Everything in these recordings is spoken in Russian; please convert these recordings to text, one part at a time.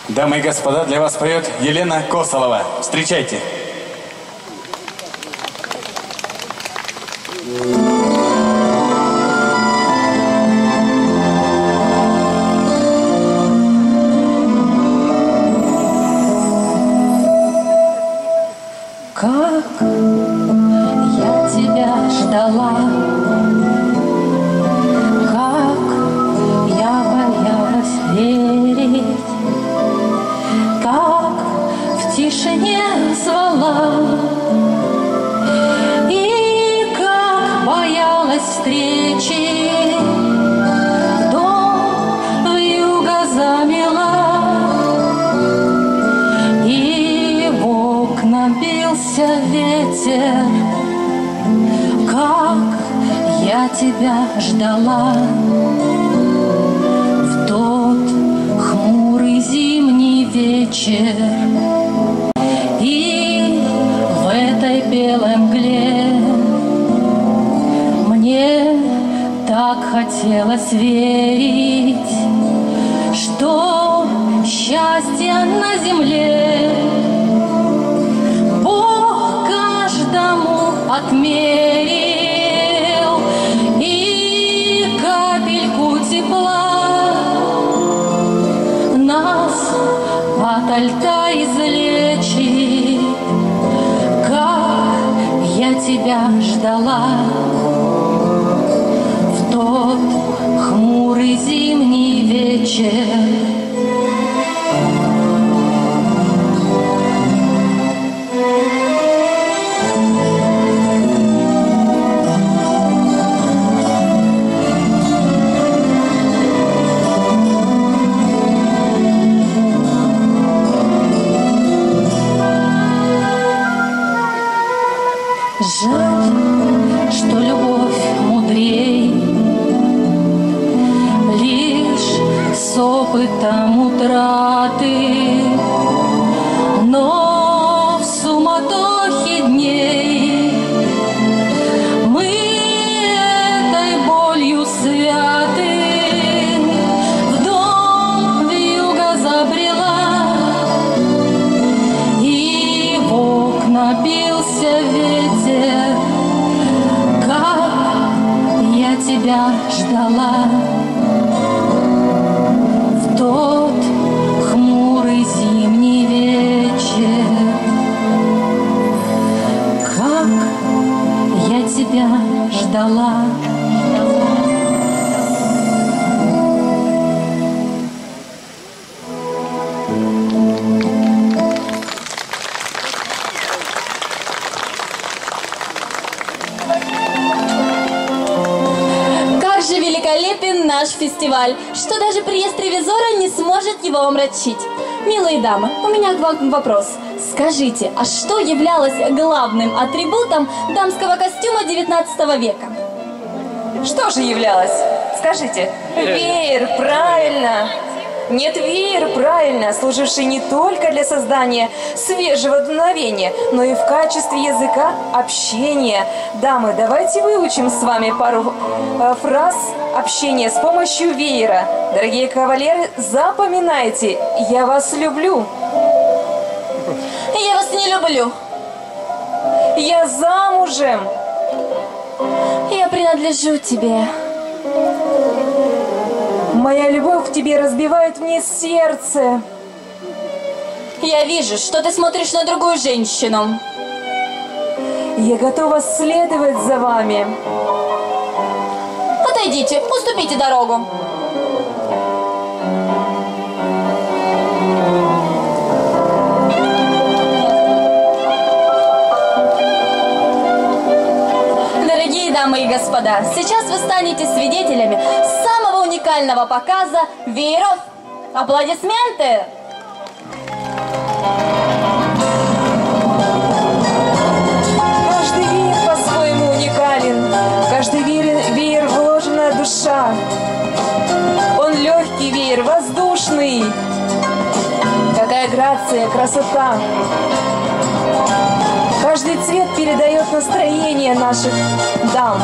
Дамы и господа, для вас поет Елена Косолова. Встречайте. Как я тебя ждала, как я боялась верить, как в тишине звала, и как боялась встречи, дом вьюга замела, и в окна бился ветер. Как я тебя ждала в тот хмурый зимний вечер, и в этой белой мгле мне так хотелось верить, что счастье на земле Бог каждому отмерил, и капельку тепла нас ото льда излечит. Как я тебя ждала в тот хмурый зимний вечер. Жаль, что любовь мудрей, лишь с опытом утраты, но в суматохе дней мы этой болью святы. В дом вьюга забрела, и в окна бился ветер. Как я тебя ждала в тот хмурый зимний вечер. Как я тебя ждала. Великолепен наш фестиваль, что даже приезд ревизора не сможет его омрачить. Милые дамы, у меня к вам вопрос. Скажите, а что являлось главным атрибутом дамского костюма 19 века? Что же являлось? Скажите. Веер, правильно. Нет, веер, правильно, служивший не только для создания свежего дуновения, но и в качестве языка общения. Дамы, давайте выучим с вами пару фраз общения с помощью веера. Дорогие кавалеры, запоминайте. Я вас люблю. Я вас не люблю. Я замужем. Я принадлежу тебе. Моя любовь к тебе разбивает мне сердце. Я вижу, что ты смотришь на другую женщину. Я готова следовать за вами. Отойдите, уступите дорогу. Дорогие дамы и господа, сейчас вы станете свидетелями самого уникального показа вееров. Аплодисменты! Каждый веер по-своему уникален, в каждый веер вложена душа. Он легкий веер, воздушный. Какая грация, красота. Каждый цвет передает настроение наших дам.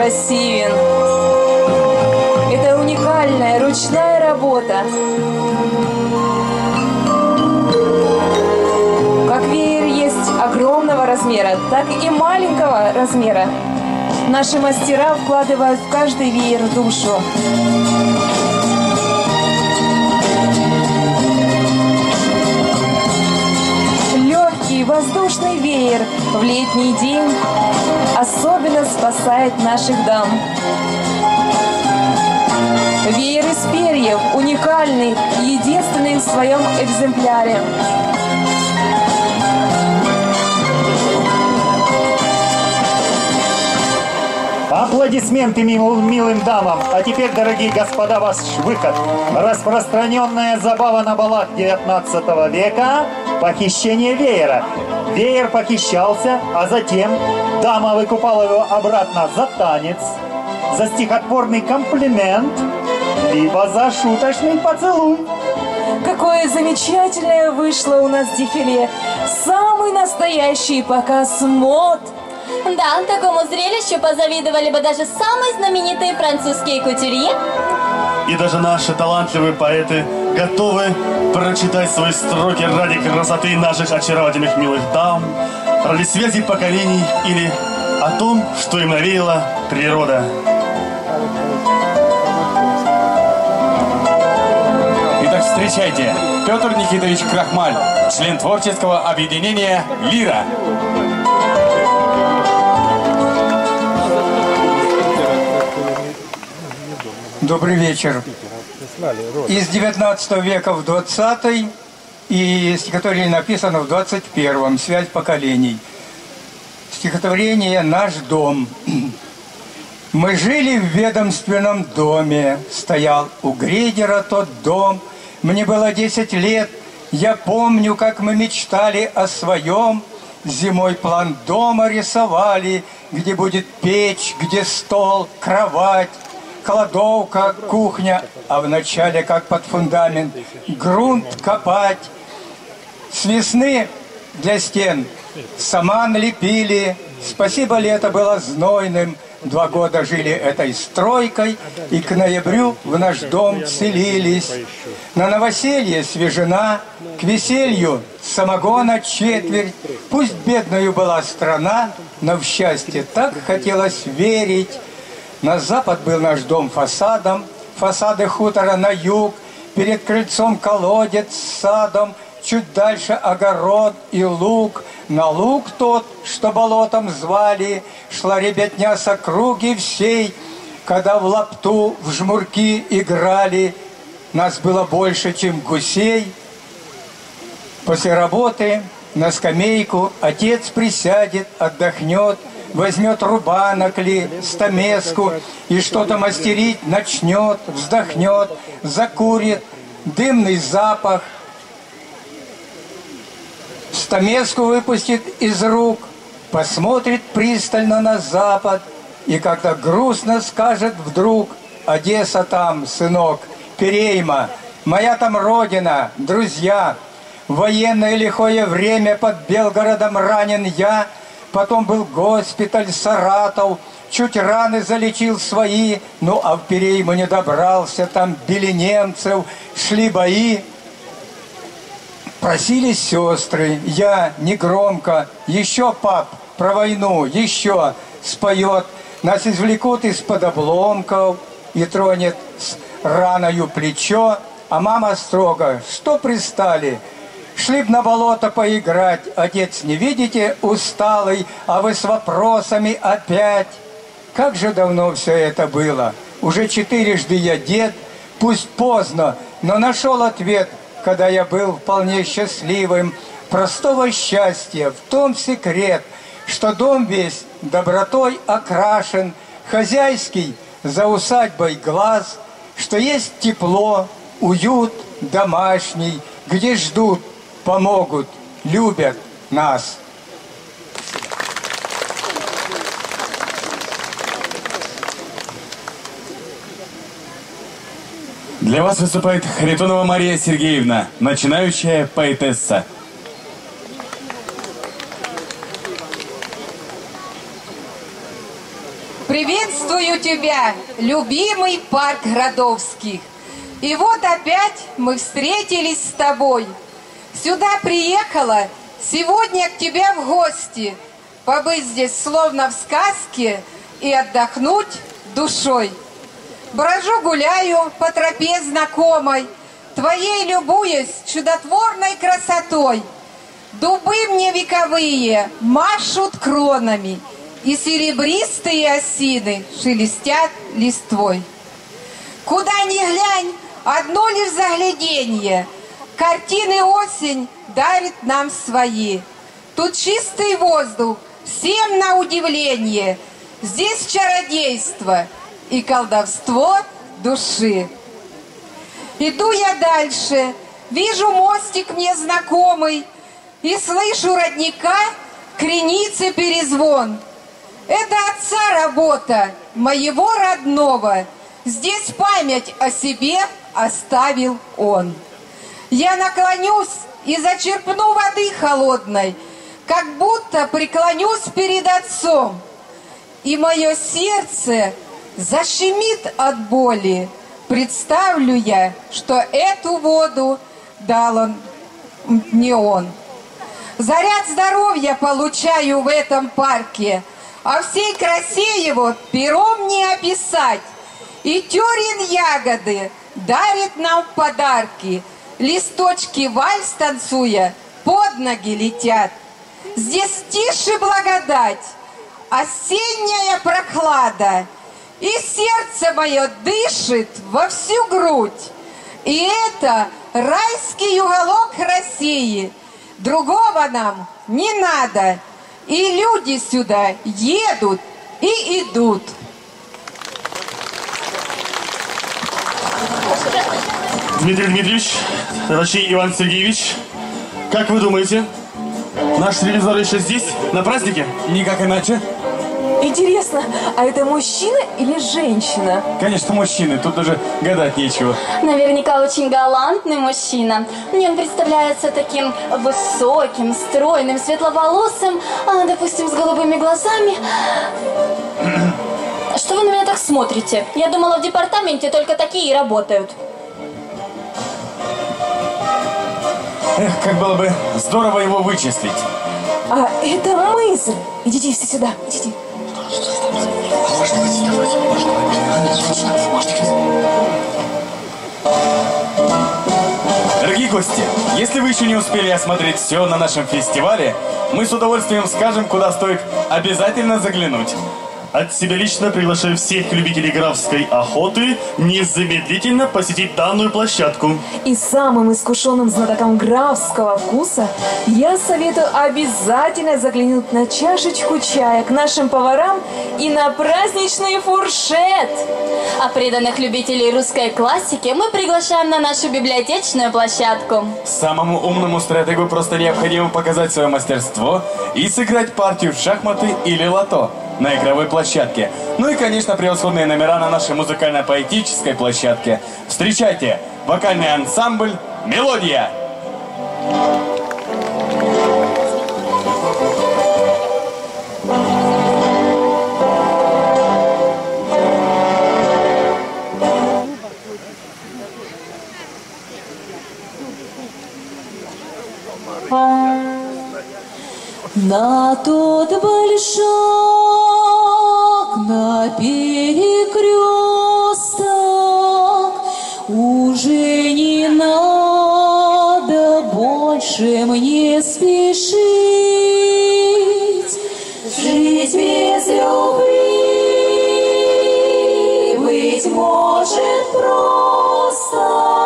пассивен. Это уникальная ручная работа. Как веер есть огромного размера, так и маленького размера. Наши мастера вкладывают в каждый веер душу. Легкий воздушный веер в летний день особенно спасает наших дам. Веер из перьев, уникальный, единственный в своем экземпляре. Аплодисменты милым дамам. А теперь, дорогие господа, ваш выход. Распространенная забава на балах 19 века – похищение веера. Веер похищался, а затем дама выкупала его обратно за танец, за стихотворный комплимент, либо за шуточный поцелуй. Какое замечательное вышло у нас дефиле. Самый настоящий показ мод. Да, такому зрелищу позавидовали бы даже самые знаменитые французские кутюрье. И даже наши талантливые поэты готовы прочитать свои строки ради красоты наших очаровательных милых дам, ради связи поколений или о том, что им навеяла природа. Итак, встречайте, Петр Никитович Крахмаль, член творческого объединения «Лира». Добрый вечер. Из 19 века в 20 и стихотворение написано в 21-м. Связь поколений. Стихотворение «Наш дом». Мы жили в ведомственном доме. Стоял у грейдера тот дом. Мне было 10 лет. Я помню, как мы мечтали о своем. Зимой план дома рисовали, где будет печь, где стол, кровать, кладовка, кухня, а вначале, как под фундамент, грунт копать. С весны для стен саман лепили. Спасибо, лето было знойным. 2 года жили этой стройкой, и к ноябрю в наш дом вселились. На новоселье свежена, к веселью самогона четверть. Пусть бедною была страна, но в счастье так хотелось верить. На запад был наш дом фасадом, фасады хутора на юг, перед крыльцом колодец с садом, чуть дальше огород и луг. На луг тот, что болотом звали, шла ребятня с округи всей, когда в лапту, в жмурки играли. Нас было больше, чем гусей. После работы на скамейку отец присядет, отдохнет, возьмет рубанок ли, стамеску и что-то мастерить начнет, вздохнет, закурит, дымный запах. Стамеску выпустит из рук, посмотрит пристально на запад и как-то грустно скажет вдруг: Одесса там, сынок, Перейма, моя там родина, друзья. В военное лихое время под Белгородом ранен я, потом был госпиталь Саратов, чуть раны залечил свои, ну а в Перейму не добрался, там били немцев, шли бои. Просились сестры, я негромко, еще, пап, про войну, еще споет. Нас извлекут из-под обломков и тронет с раною плечо, а мама строго: что пристали? Шли б на болото поиграть, отец, не видите, усталый, а вы с вопросами опять. Как же давно все это было, уже 4-жды я дед, пусть поздно, но нашел ответ, когда я был вполне счастливым. Простого счастья в том секрет, что дом весь добротой окрашен, хозяйский за усадьбой глаз, что есть тепло, уют домашний, где ждут, помогут, любят нас. Для вас выступает Харитонова Мария Сергеевна, начинающая поэтесса. Приветствую тебя, любимый парк Градовских. И вот опять мы встретились с тобой. Сюда приехала сегодня к тебе в гости. Побыть здесь словно в сказке и отдохнуть душой. Брожу, гуляю по тропе знакомой, твоей любуясь чудотворной красотой. Дубы мне вековые машут кронами, и серебристые осины шелестят листвой. Куда ни глянь, одно лишь загляденье, картины осень дарит нам свои. Тут чистый воздух, всем на удивление, здесь чародейство и колдовство души. Иду я дальше, вижу мостик мне знакомый, и слышу родника креницы перезвон. Это отца работа, моего родного. Здесь память о себе оставил он. Я наклонюсь и зачерпну воды холодной, как будто преклонюсь перед отцом. И мое сердце защемит от боли. Представлю я, что эту воду дал он, не он. Заряд здоровья получаю в этом парке, а всей красе его пером не описать. И Тёрин ягоды дарит нам в подарки, листочки вальс танцуя под ноги летят. Здесь тише благодать, осенняя прохлада, и сердце мое дышит во всю грудь. И это райский уголок России. Другого нам не надо, и люди сюда едут и идут. Дмитрий Дмитриевич, точнее Иван Сергеевич, как вы думаете, наш телевизор еще здесь, на празднике? Никак иначе. Интересно, а это мужчина или женщина? Конечно, мужчины, тут даже гадать нечего. Наверняка очень галантный мужчина. Мне он представляется таким высоким, стройным, светловолосым, допустим, с голубыми глазами. Что вы на меня так смотрите? Я думала, в департаменте только такие и работают. Эх, как было бы здорово его вычислить. А это мысль. Идите все сюда, идите. Дорогие гости, если вы еще не успели осмотреть все на нашем фестивале, мы с удовольствием скажем, куда стоит обязательно заглянуть. От себя лично приглашаю всех любителей графской охоты незамедлительно посетить данную площадку. И самым искушенным знатокам графского вкуса я советую обязательно заглянуть на чашечку чая к нашим поварам и на праздничный фуршет. А преданных любителей русской классики мы приглашаем на нашу библиотечную площадку. Самому умному стратегу просто необходимо показать свое мастерство и сыграть партию в шахматы или лото на игровой площадке. Ну и, конечно, превосходные номера на нашей музыкально-поэтической площадке. Встречайте, вокальный ансамбль «Мелодия». На тот большак, на перекресток уже не надо больше мне спешить. Жить без любви, быть может, просто,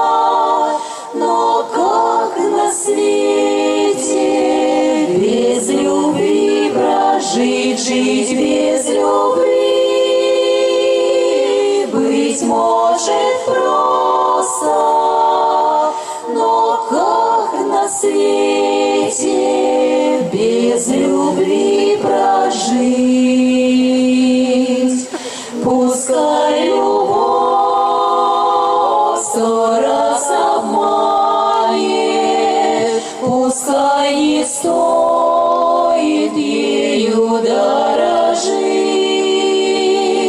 но как на свете без любви прожить, жить без любви, быть может, просто, но как на свете без любви прожить. Пускай любовь 100 раз обманет, пускай не стоит ею дорожить.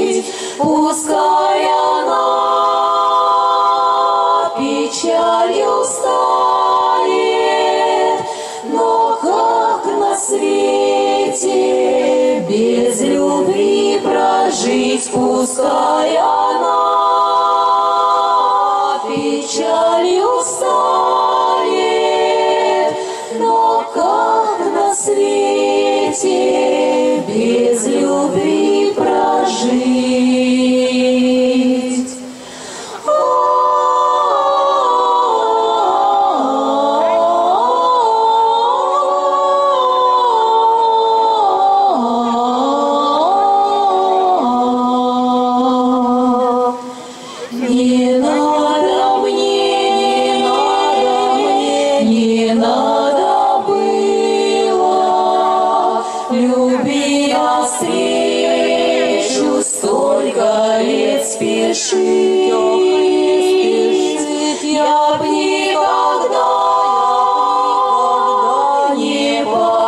свете без любви прожить, пускай она печалью станет, но как на свете без любви прожить? Не надо мне, не надо было любви навстречу столько лет спешить. Я б никогда не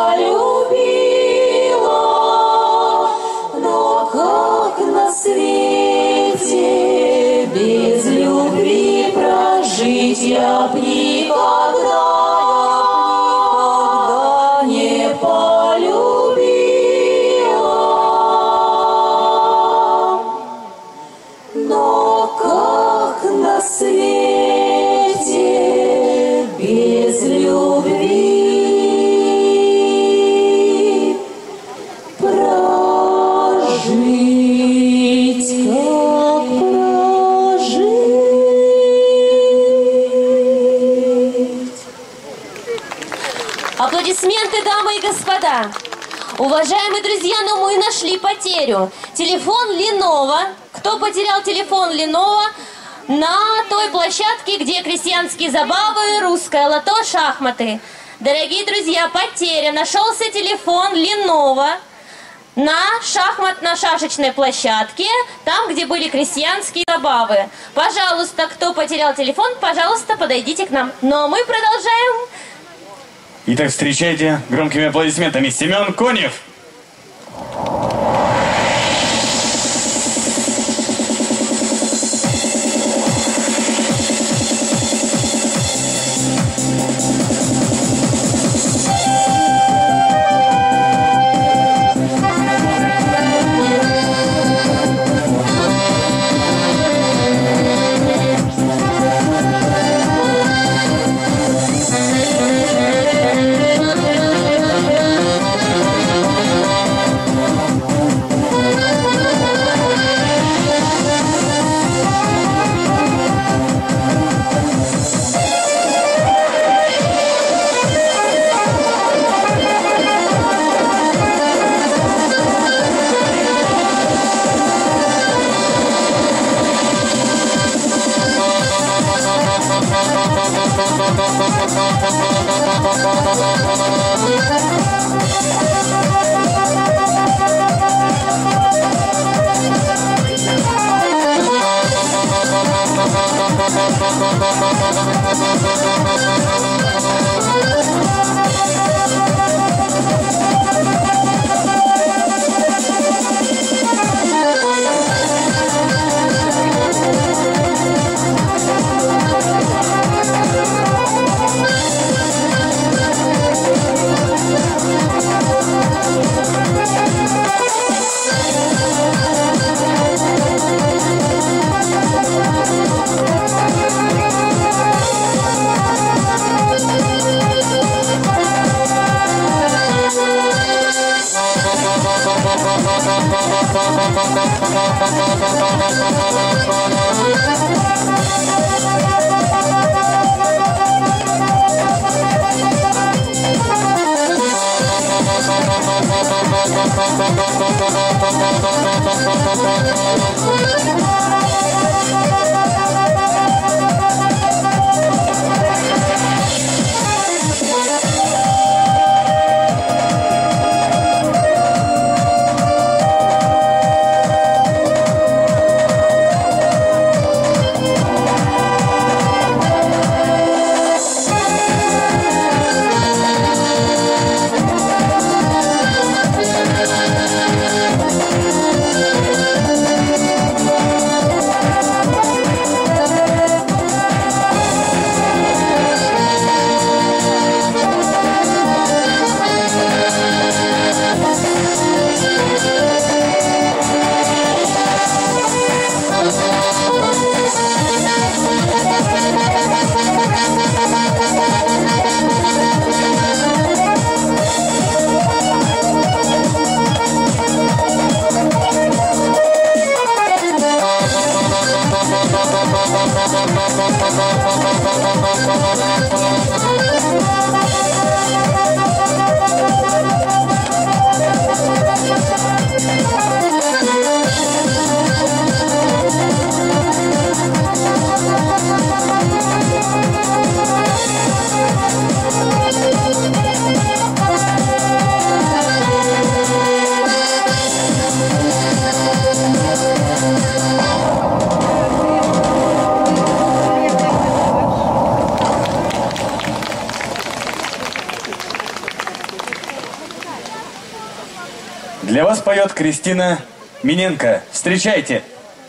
полюбила, но как на свете без любви прожить? Я б никогда не полюбила, но как на свете без любви прожить, как прожить. Аплодисменты, дамы и господа! Уважаемые друзья, но мы нашли потерю. Телефон Lenovo. Кто потерял телефон Lenovo? На той площадке, где крестьянские забавы, русское лото, шахматы. Дорогие друзья, потеря. Нашелся телефон Lenovo на шахматно-шашечной площадке, там, где были крестьянские забавы. Пожалуйста, кто потерял телефон, пожалуйста, подойдите к нам. Но мы продолжаем. Итак, встречайте громкими аплодисментами Семен Конев. Для вас поет Кристина Миненко. Встречайте!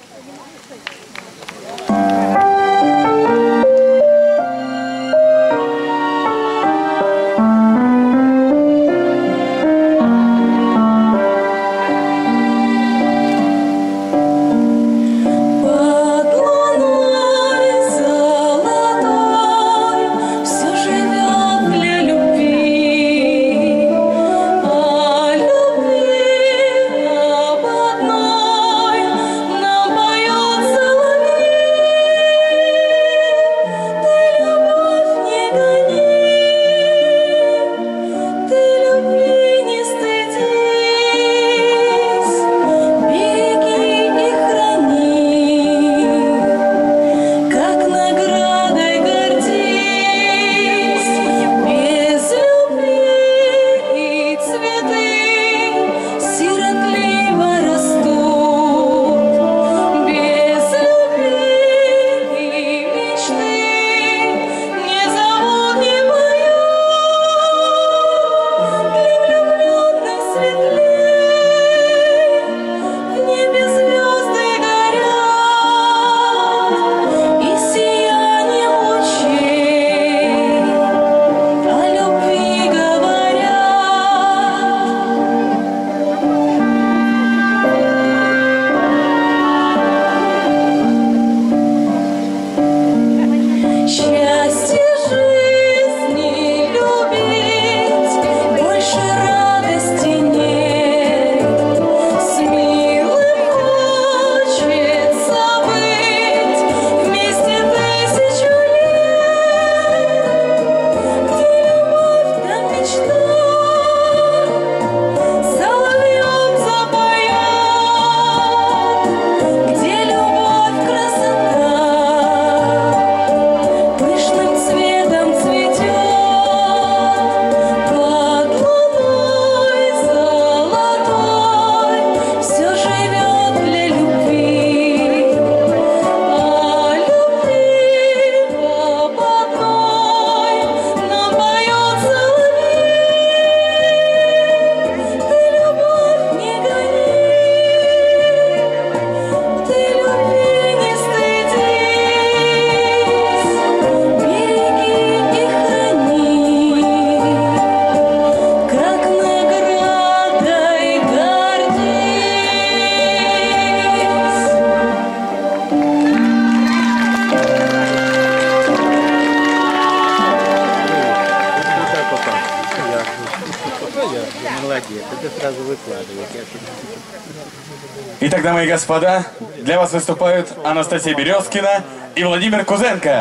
Итак, дамы и господа, для вас выступают Анастасия Березкина и Владимир Кузенко.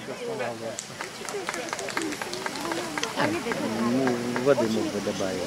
Воды мог бы добавить.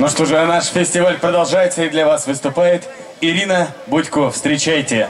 Ну что же, а наш фестиваль продолжается, и для вас выступает Ирина Будько. Встречайте.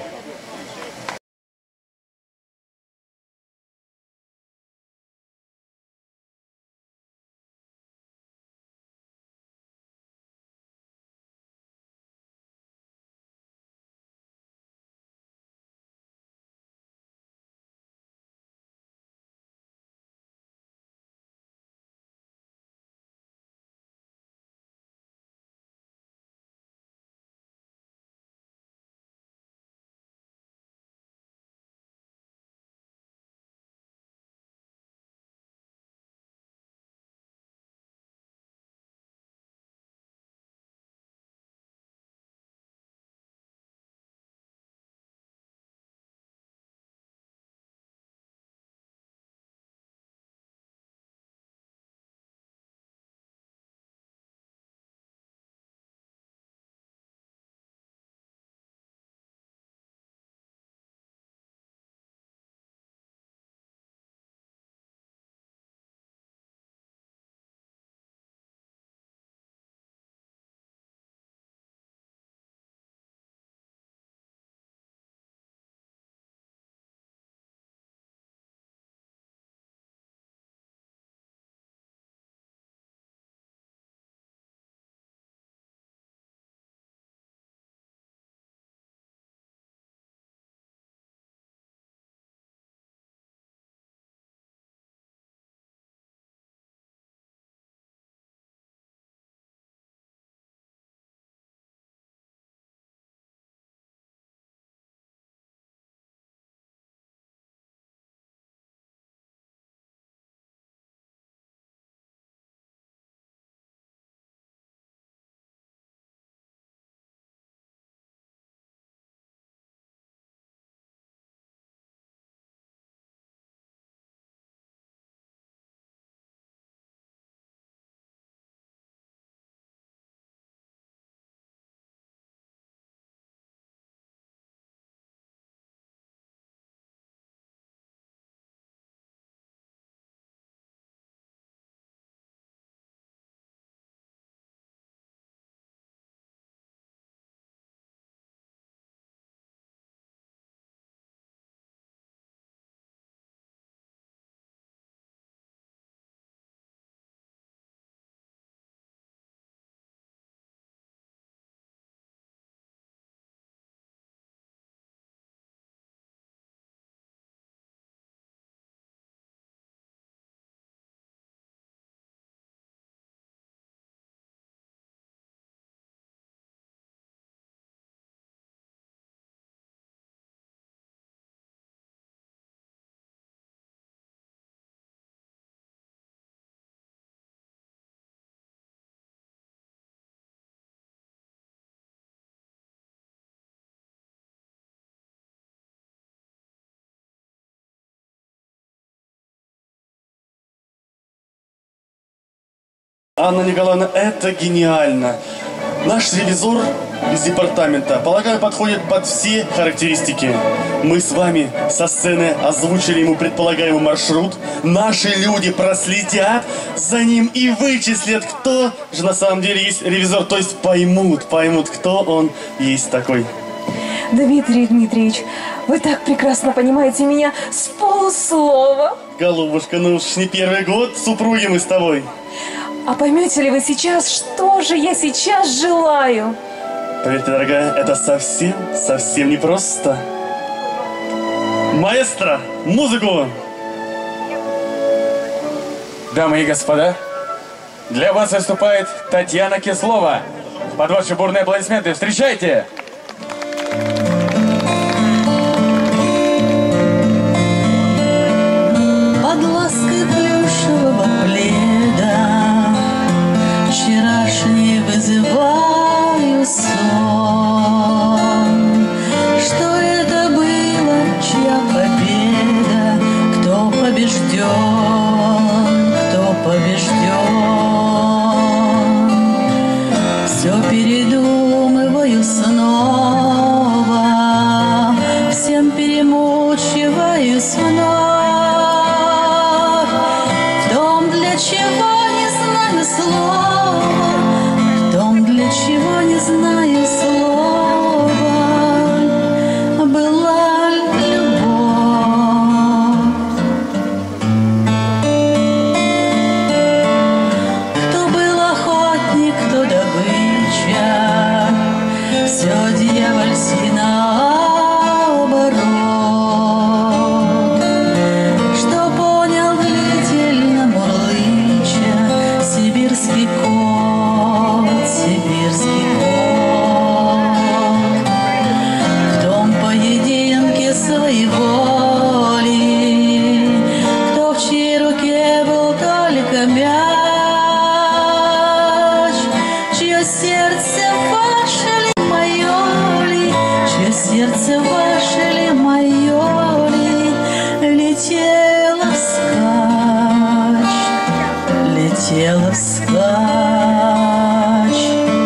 Анна Николаевна, это гениально. Наш ревизор из департамента, полагаю, подходит под все характеристики. Мы с вами со сцены озвучили ему предполагаемый маршрут. Наши люди проследят за ним и вычислят, кто же на самом деле есть ревизор. То есть поймут, кто он есть такой. Дмитрий Дмитриевич, вы так прекрасно понимаете меня с полуслова. Голубушка, ну уж не первый год супруги мы с тобой. А поймете ли вы сейчас, что же я сейчас желаю? Поверьте, дорогая, это совсем непросто. Маэстро, музыку! Дамы и господа, для вас выступает Татьяна Кислова. Под ваши бурные аплодисменты встречайте! Под лаской плюшевого пледа вчерашний вызываю сон. Что это было, чья победа, кто побежден, кто побежден. Все передумываю снова. сердце ваше ли, мое ли, летело вскачь, летело вскачь.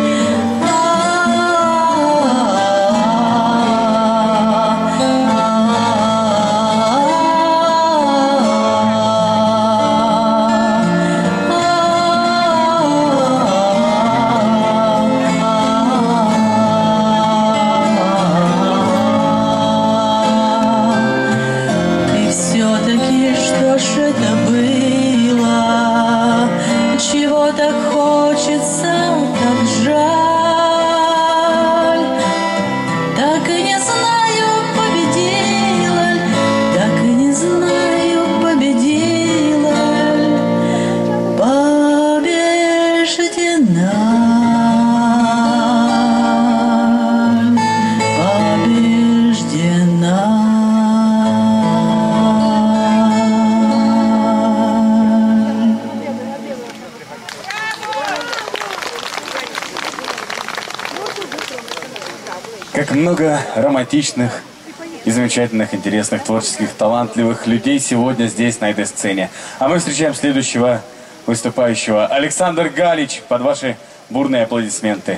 Как много романтичных и замечательных, интересных, творческих, талантливых людей сегодня здесь, на этой сцене. А мы встречаем следующего выступающего. Александр Галич, под ваши бурные аплодисменты.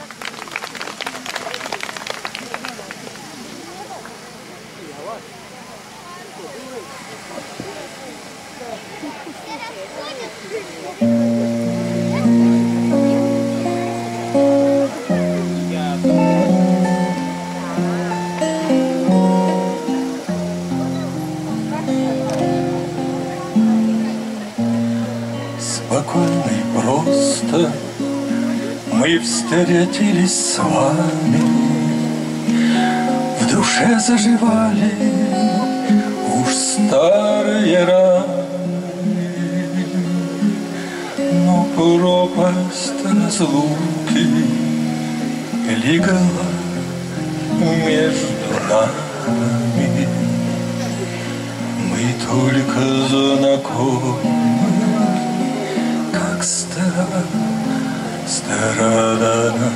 Спокойно и просто мы встретились с вами, в душе заживали уж старые раны, но пропасть разлуки легла между нами. Мы только знакомы, как странно,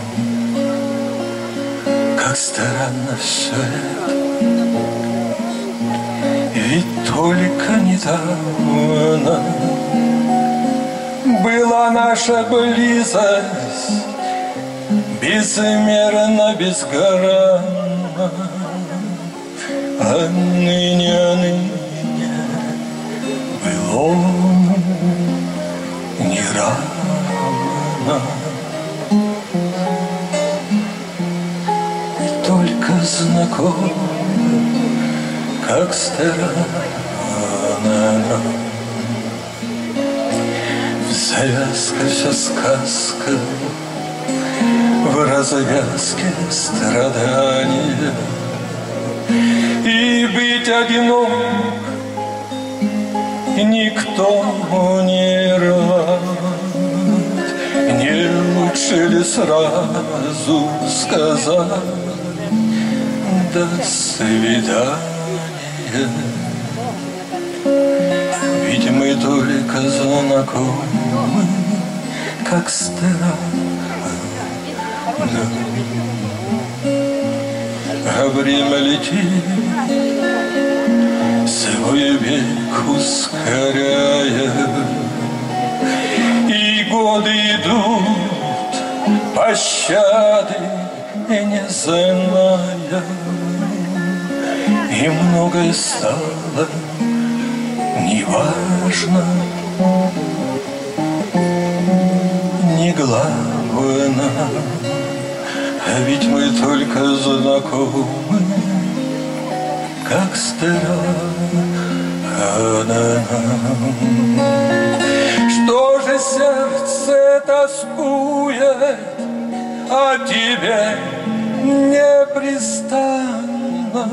как странно все это. Ведь только недавно была наша близость безмерно, безгранна, а ныне былому не равно. И только знаком, как странно, в завязке вся сказка, в развязке страдания. И быть одинок никто не рад. Не лучше ли сразу сказать до свидания? Ведь мы только знакомы, как странно. А время летит, свой век ускоряя, и годы идут, пощады не зная, и многое стало неважно, не главное. А ведь мы только знакомы, как странно. Что же сердце тоскует о тебе непрестанно?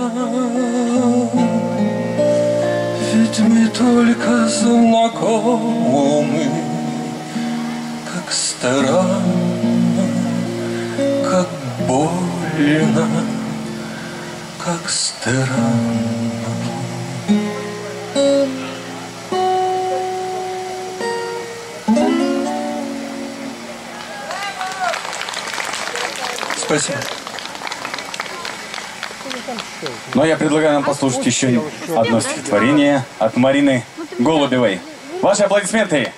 Ведь мы только знакомы, как странно, как больно, как странно. Спасибо. Но я предлагаю нам послушать еще одно стихотворение от Марины Голубевой. Ваши аплодисменты!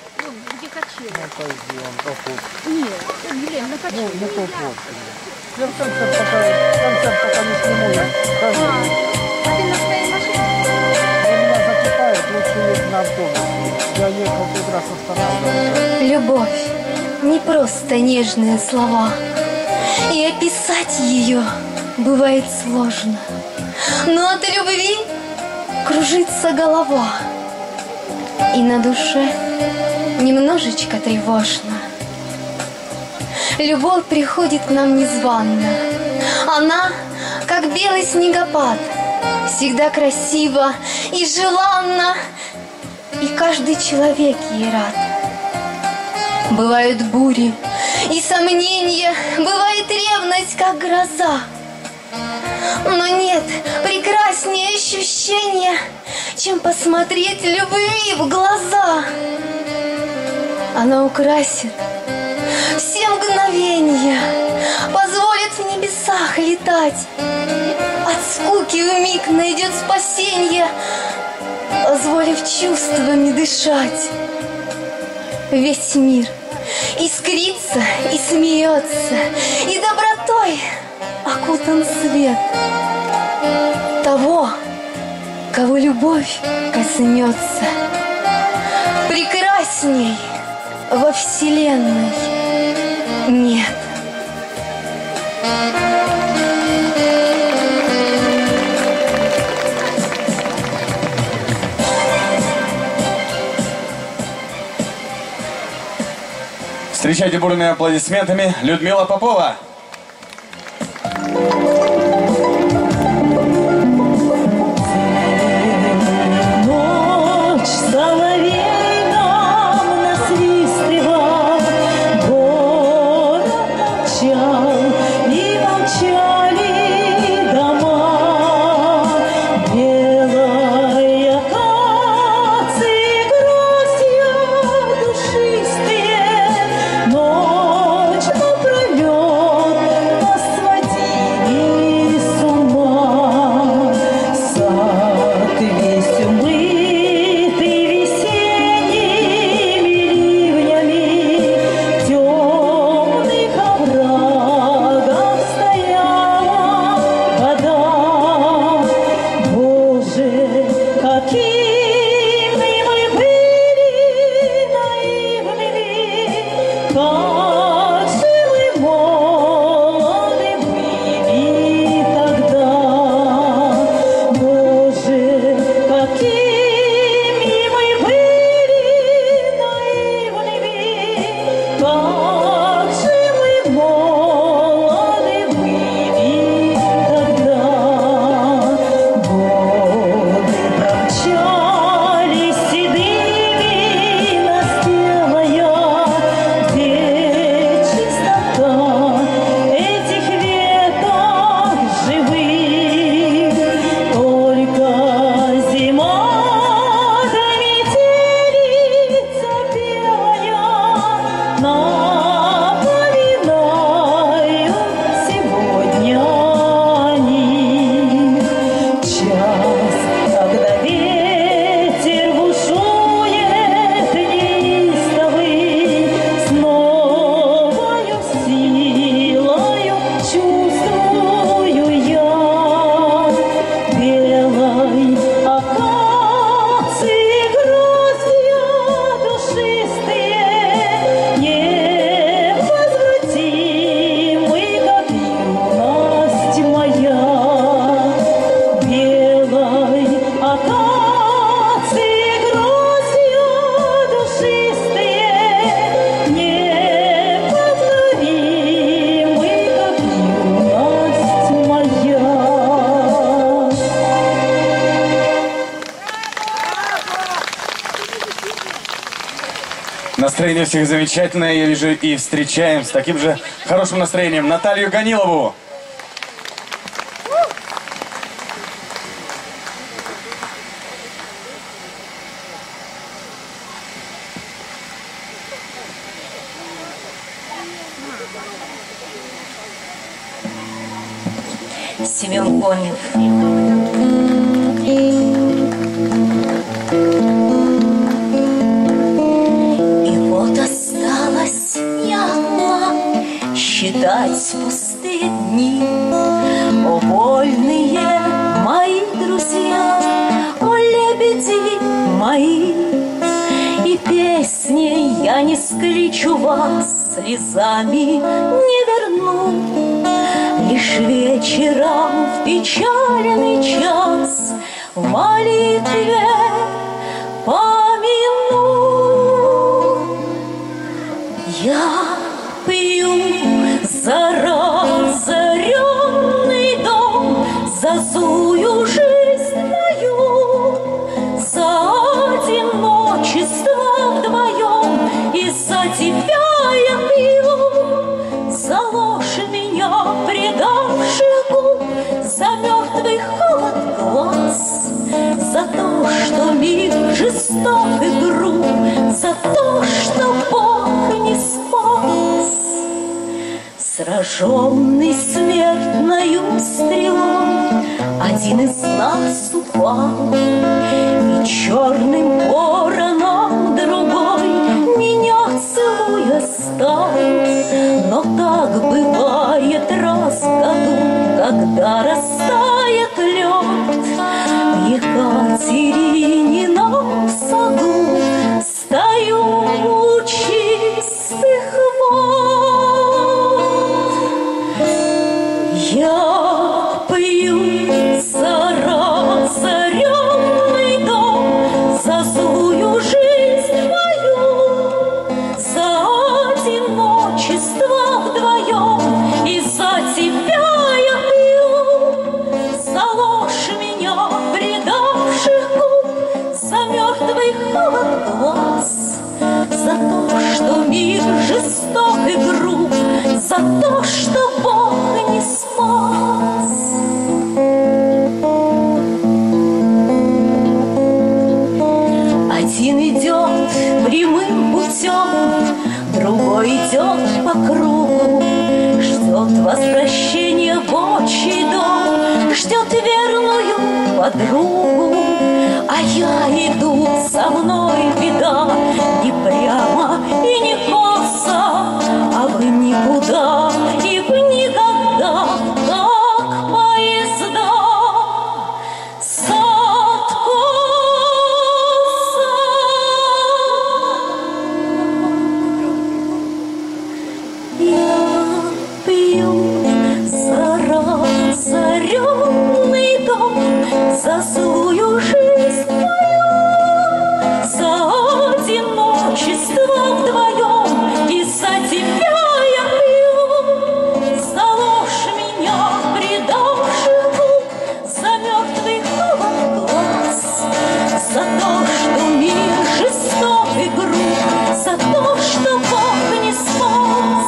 Любовь не просто нежные слова, и описать ее бывает сложно. Но от любви кружится голова, и на душе немножечко тревожно. Любовь приходит к нам незванно. Она, как белый снегопад, всегда красива и желанна, и каждый человек ей рад. Бывают бури и сомнения, бывает ревность, как гроза. Но нет прекраснее ощущения, чем посмотреть любви в глаза. Она украсит все мгновения, позволит в небесах летать. От скуки вмиг найдет спасенье, позволив чувствами дышать. Весь мир искрится и смеется, и добротой окутан свет того, кого любовь коснется. Прекрасней во вселенной нет. Встречайте бурными аплодисментами Людмила Попова. Ночь соловей нам насвистывал, город молчал, и молчали дома. Белая акация грозью душистые, ночь напролет нас сводили с ума. Сад весь умытый весенними ливнями, в темных оврагах стояла вода. Боже, какими мы были наивными, как же мы молоды были тогда. Боже, какими мы были наивными, как же мы молоды были тогда. Годы промчались седыми настелая, где чистота этих веток живых. Только зима да метелица белая напоминают сегодня о них. Час, когда ветер бушует неистовый, с новою силою чувствую я. Белой акации гроздья душистые, невозвратимы, как юность моя. Белой акации гроздья душистые, неповторимы, как юность моя. Настроение всех замечательное, я вижу, и встречаем с таким же хорошим настроением Наталью Ганилову. Семен Конев. И вот осталось я одна считать пустые дни. О, вольные мои друзья, о, лебеди мои, и песней я не скличу вас, слезами не верну. Лишь вечером в печальный час в молитве помяну. Я пью за разоренный дом, за злую жизнь мою, за одиночество вдвоем, и за тебя я пью, за ложь меня предавших губ, за мертвый холод глаз, за то, что мир жесток и груб, за то, что Бог не спас. Сраженный смертною стрелой, один из нас упал, и черным вороном другой меня целуя стал. Но так бывает раз в году, когда растает лед в Екатеринином саду. Стою у чистых вод. Я пью за разоренный дом, за злую жизнь мою, за одиночество вдвоем, и за тебя я пью, за ложь меня предавших губ, за мертвый холод глаз, за то, что мир жесток и груб, за то, что Бог не спас. Один идет прямым путем, другой идет по кругу, ждет возвращения в отчий дом, ждет верную подругу. А я иду, со мной беда, не прямо и не косо, а вы никуда и в никогда, как поезда с откоса. Я пью за разоренный дом, за злую жизнь мою, за одиночество вдвоем, и за тебя я пью, за ложь меня предавших губ, за мертвый холод глаз, за то, что мир жесток и груб, за то, что Бог не спас.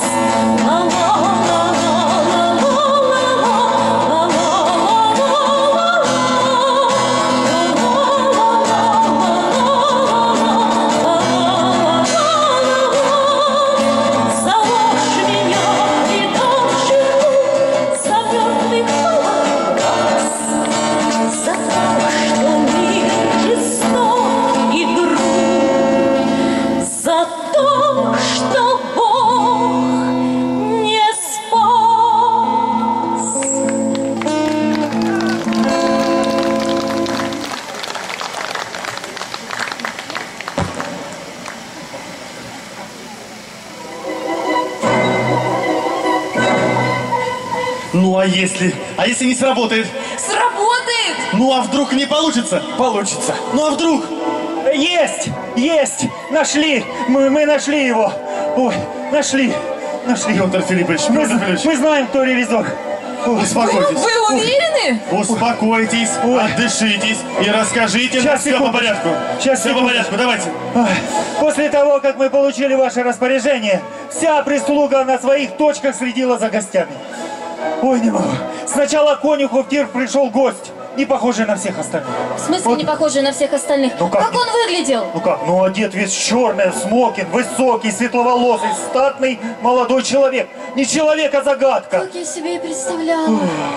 Ну а если не сработает? Сработает! Ну а вдруг не получится? Получится. Ну а вдруг? Есть! Есть! Нашли! Мы нашли его! Ой, нашли! Петр Филиппович, мы знаем, кто ревизор. Успокойтесь. Вы уверены? Успокойтесь, отдышитесь и расскажите нам все по порядку. Все по порядку, давайте. После того, как мы получили ваше распоряжение, вся прислуга на своих точках следила за гостями. Ой, не могу. Сначала конюху в тир пришел гость, не похожий на всех остальных. В смысле не похожий на всех остальных? Ну как? Как он выглядел? Ну как? Ну одет весь черный, смокинг, высокий, светловолосый, статный молодой человек. Не человек, а загадка. Как я себе и представляла.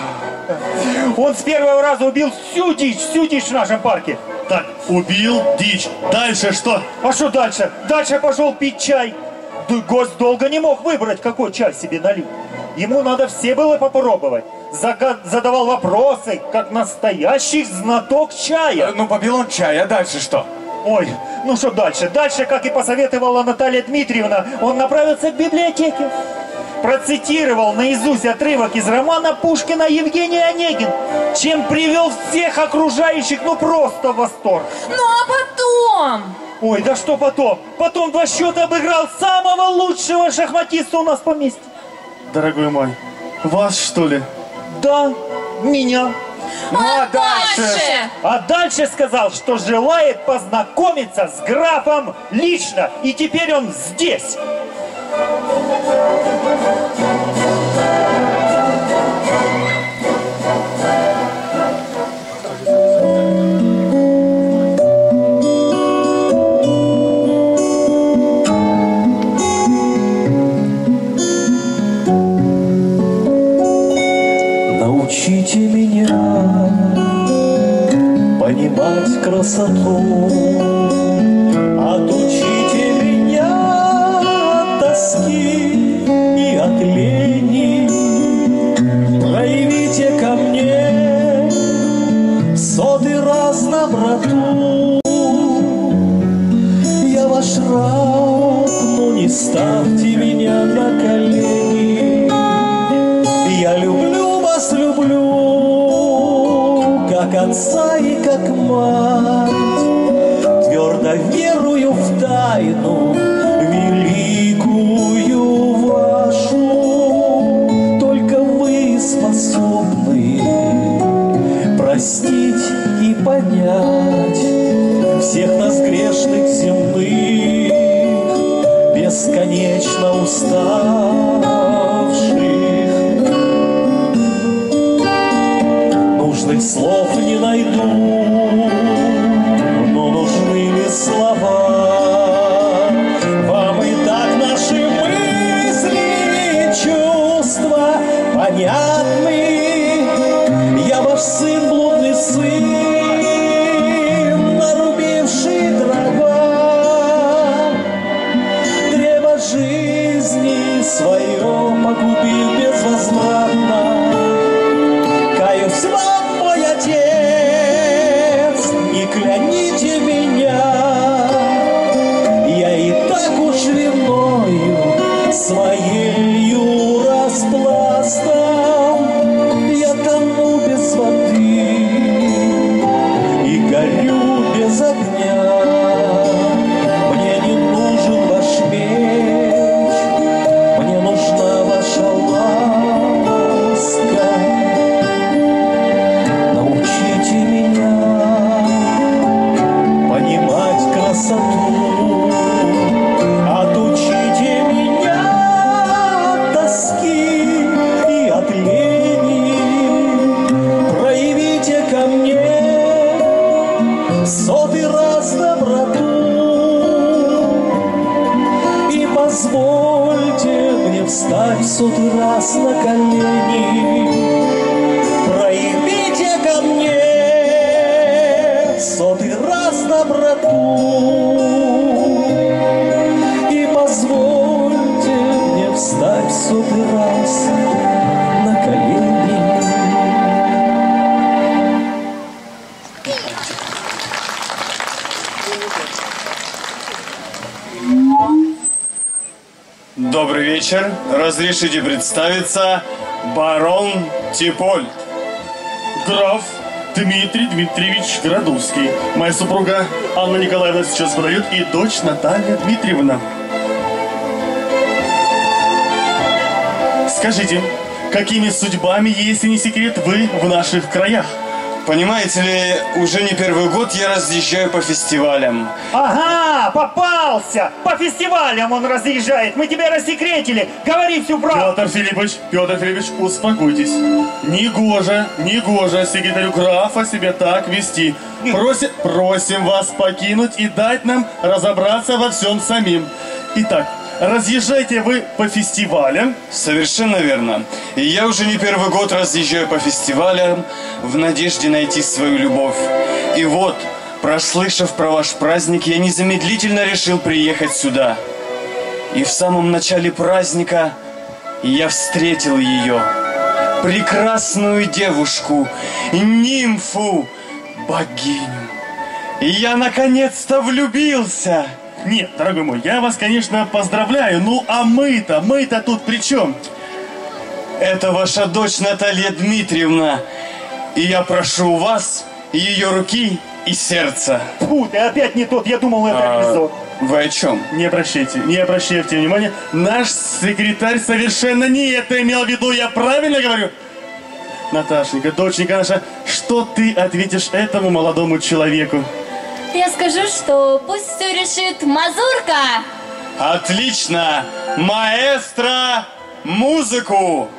Он с первого раза убил всю дичь в нашем парке. Так, убил дичь. Дальше что? А что дальше? Дальше пошел пить чай. Да гость долго не мог выбрать, какой чай себе налить. Ему надо все было попробовать. Задавал вопросы, как настоящий знаток чая. Ну, попил он чай, а дальше что? Ой, ну что дальше? Дальше, как и посоветовала Наталья Дмитриевна, он направился к библиотеке. Процитировал наизусть отрывок из романа Пушкина «Евгений Онегин», чем привел всех окружающих, ну просто в восторг. Ну а потом? Ой, да что потом? Потом 2 счета обыграл самого лучшего шахматиста у нас в поместье. Дорогой мой, вас что ли? Да, меня. Ну а дальше? А дальше сказал, что желает познакомиться с графом лично. И теперь он здесь. Научите меня понимать красоту, отучите меня от тоски и от лени, проявите ко мне 100-й раз доброту. Я ваш раб, но не ставьте меня на колени. Я люблю вас, люблю, как отца и как мать, твердо верую в тайну великую вашу. Только вы способны простить и понять всех нас грешных земных, бесконечно уставших. Нужных слов не найду, но нужны ли слова? Вам и так наши мысли и чувства понятны. Я ваш сын, блудный сын, нарубивший дрова, древо жизни свое погубил безвозвратно. Каюсь вам, мой отец, не кляните меня. Я и так уж виною своею распластом. Я тону без воды и горю без огня. Мне не нужен ваш меч, мне нужна ваша ласка. Научите меня понимать красоту, отучите меня от тоски и от лени, проявите ко мне 100-й раз доброту и позвольте мне встать 100-й раз на колени. Проявите ко мне 100-й раз доброту и позвольте мне встать 100-й раз на колени. Добрый вечер. Разрешите представиться, барон Типольд. Граф Дмитрий Дмитриевич Градовский. Моя супруга Анна Николаевна сейчас подает, и дочь Наталья Дмитриевна. Скажите, какими судьбами, если не секрет, вы в наших краях? Понимаете ли, уже не первый год я разъезжаю по фестивалям. Ага, попался! По фестивалям он разъезжает. Мы тебя рассекретили. Говори всю правду. Петр Филиппович, успокойтесь. Негоже секретарю графа себя так вести. Просим вас покинуть и дать нам разобраться во всем самим. Итак, разъезжаете вы по фестивалям. Совершенно верно. И я уже не первый год разъезжаю по фестивалям в надежде найти свою любовь. И вот, прослышав про ваш праздник, я незамедлительно решил приехать сюда. И в самом начале праздника я встретил ее. Прекрасную девушку, нимфу, богиню. И я наконец-то влюбился. Нет, дорогой мой, я вас, конечно, поздравляю. Ну, а мы-то тут при чем? Это ваша дочь Наталья Дмитриевна. И я прошу у вас ее руки и сердца. Фу, ты опять не тот, я думал, это ревизор. Вы о чем? Не обращайте внимания. Наш секретарь совершенно не это имел в виду, я правильно говорю? Наташенька, доченька наша, что ты ответишь этому молодому человеку? Я скажу, что пусть все решит мазурка. Отлично! Маэстро, музыку!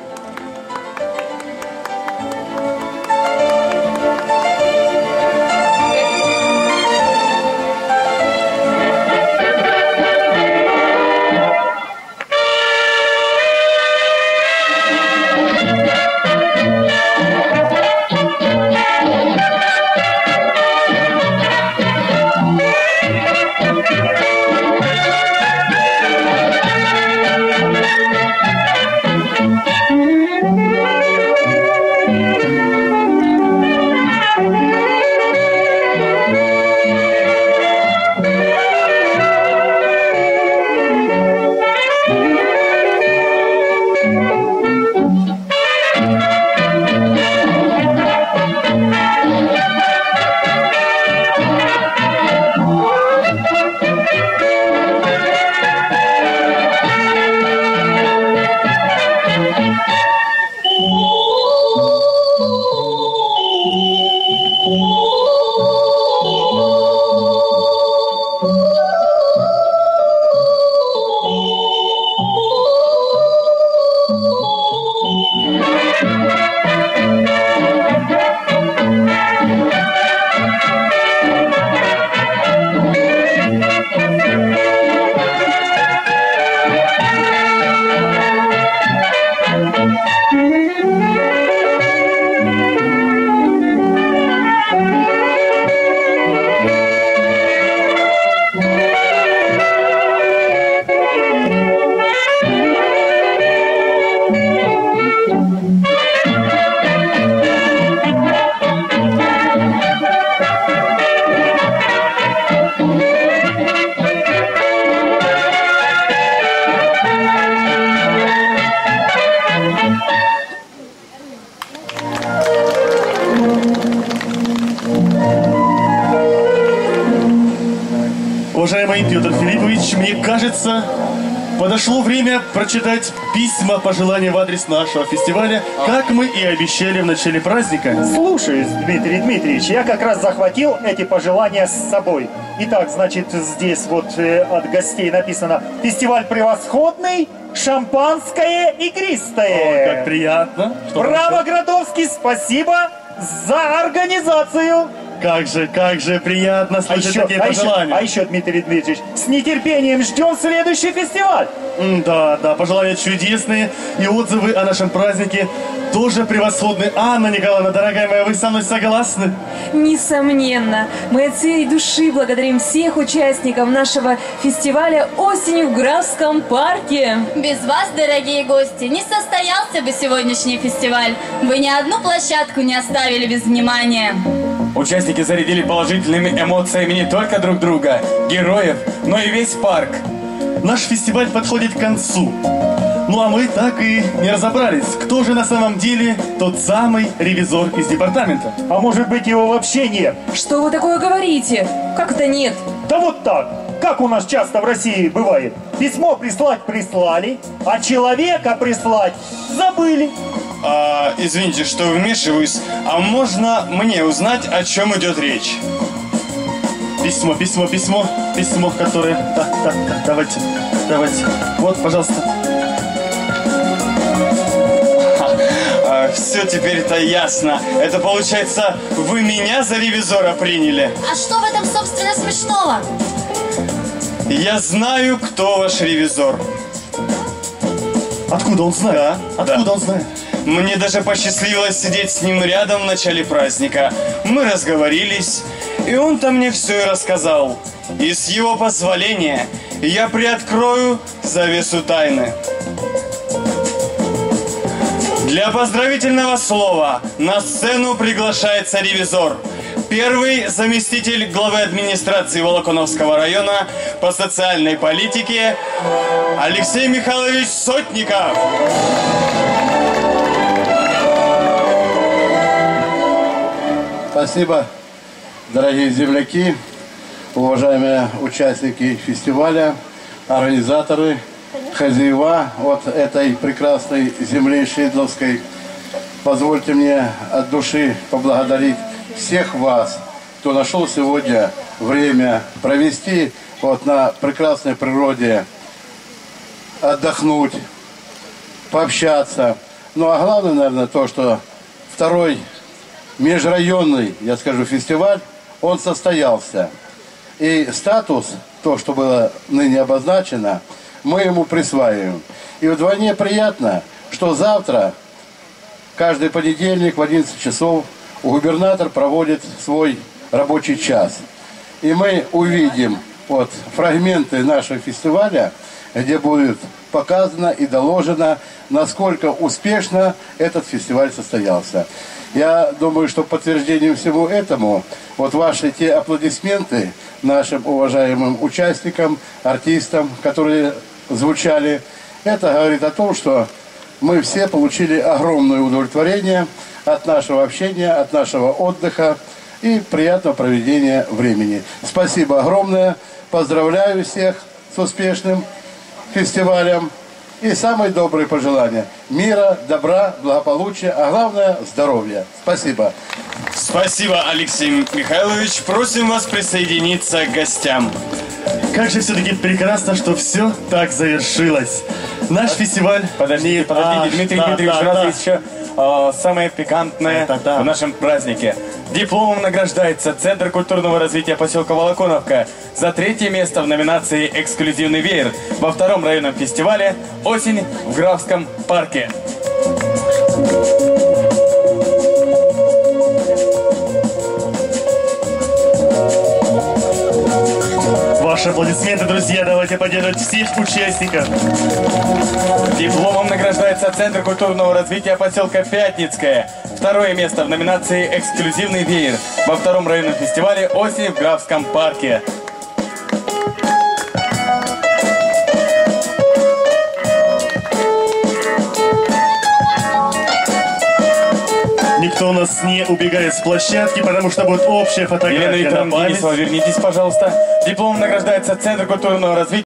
Уважаемый Петр Филиппович, мне кажется, подошло время прочитать письма пожелания в адрес нашего фестиваля, как мы и обещали в начале праздника. Слушаюсь, Дмитрий Дмитриевич, я как раз захватил эти пожелания с собой. Итак, значит, здесь вот от гостей написано: фестиваль превосходный, шампанское игристое. О, как приятно. Браво, Градовский, спасибо за организацию. Как же приятно слышать такие пожелания. А еще, Дмитрий Дмитриевич, с нетерпением ждем следующий фестиваль. Да, пожелания чудесные, и отзывы о нашем празднике тоже превосходны. Анна Николаевна, дорогая моя, вы со мной согласны? Несомненно. Мы от всей души благодарим всех участников нашего фестиваля осенью в Графском парке. Без вас, дорогие гости, не состоялся бы сегодняшний фестиваль. Вы ни одну площадку не оставили без внимания. Участники зарядили положительными эмоциями не только друг друга, героев, но и весь парк. Наш фестиваль подходит к концу. Ну а мы так и не разобрались, кто же на самом деле тот самый ревизор из департамента. А может быть, его вообще нет? Что вы такое говорите? Как это нет? Да вот так. Как у нас часто в России бывает. Письмо прислать прислали, а человека прислать забыли. Извините, что вмешиваюсь, а можно мне узнать, о чем идет речь? Письмо, которое... Да, давайте. Вот, пожалуйста. Все теперь-то ясно. Это получается, вы меня за ревизора приняли? А что в этом, собственно, смешного? Я знаю, кто ваш ревизор. Откуда он знает? Откуда он знает? Мне даже посчастливилось сидеть с ним рядом в начале праздника. Мы разговорились, и он-то мне все и рассказал. И с его позволения я приоткрою завесу тайны. Для поздравительного слова на сцену приглашается ревизор. Первый заместитель главы администрации Волоконовского района по социальной политике Алексей Михайлович Сотников. Спасибо, дорогие земляки, уважаемые участники фестиваля, организаторы, хозяева от этой прекрасной земли Шидловской. Позвольте мне от души поблагодарить всех вас, кто нашел сегодня время провести вот на прекрасной природе, отдохнуть, пообщаться. Ну а главное, наверное, то, что второй межрайонный, я скажу, фестиваль, он состоялся. И статус, то, что было ныне обозначено, мы ему присваиваем. И вдвойне приятно, что завтра, каждый понедельник в 11 часов, губернатор проводит свой рабочий час. И мы увидим вот фрагменты нашего фестиваля, где будет показано и доложено, насколько успешно этот фестиваль состоялся. Я думаю, что подтверждением всему этому вот ваши те аплодисменты нашим уважаемым участникам, артистам, которые звучали, это говорит о том, что мы все получили огромное удовлетворение от нашего общения, от нашего отдыха и приятного проведения времени. Спасибо огромное, поздравляю всех с успешным фестивалем. И самые добрые пожелания. Мира, добра, благополучия, а главное здоровья. Спасибо. Спасибо, Алексей Михайлович. Просим вас присоединиться к гостям. Как же все-таки прекрасно, что все так завершилось. Наш фестиваль... Подождите, Дмитрий Дмитриевич, разве еще самое пикантное в нашем празднике. Дипломом награждается Центр культурного развития поселка Волоконовка за 3-е место в номинации «Эксклюзивный веер» во 2-м районном фестивале «Осень в Графском парке». Ваши аплодисменты, друзья, давайте поддержать всех участников. Дипломом награждается Центр культурного развития поселка Пятницкое. 2-е место в номинации «Эксклюзивный веер» во 2-м районном фестивале «Осень в Графском парке». Никто у нас не убегает с площадки, потому что будет общая фотография. Елена Викторовна Денисова, вернитесь, пожалуйста. Дипломом награждается Центр культурного развития.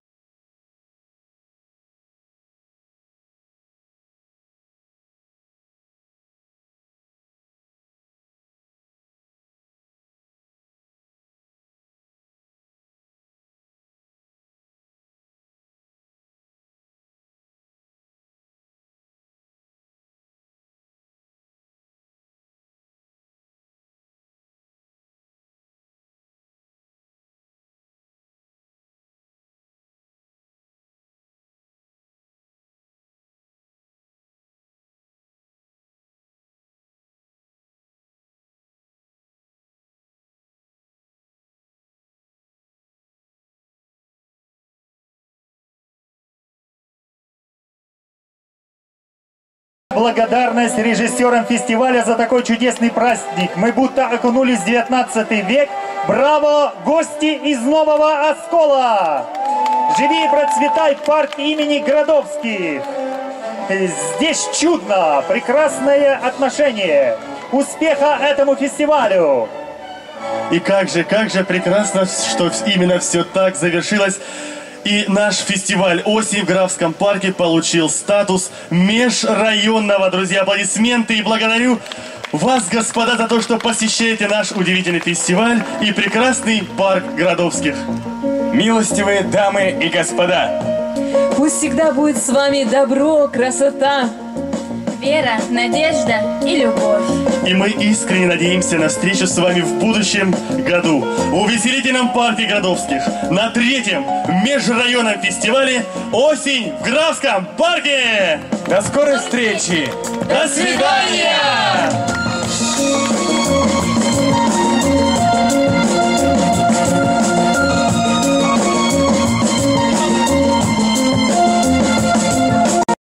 Благодарность режиссерам фестиваля за такой чудесный праздник. Мы будто окунулись в 19 век. Браво, гости из Нового Оскола! Живи и процветай парк имени Градовских. Здесь чудно, прекрасное отношение. Успеха этому фестивалю! И как же прекрасно, что именно все так завершилось. И наш фестиваль «Осень в Графском парке» получил статус межрайонного. Друзья, аплодисменты. И благодарю вас, господа, за то, что посещаете наш удивительный фестиваль и прекрасный парк Градовских. Милостивые дамы и господа, пусть всегда будет с вами добро, красота, вера, надежда и любовь. И мы искренне надеемся на встречу с вами в будущем году в увеселительном парке Градовских на 3-м межрайонном фестивале «Осень в Графском парке». До скорой встречи! До свидания!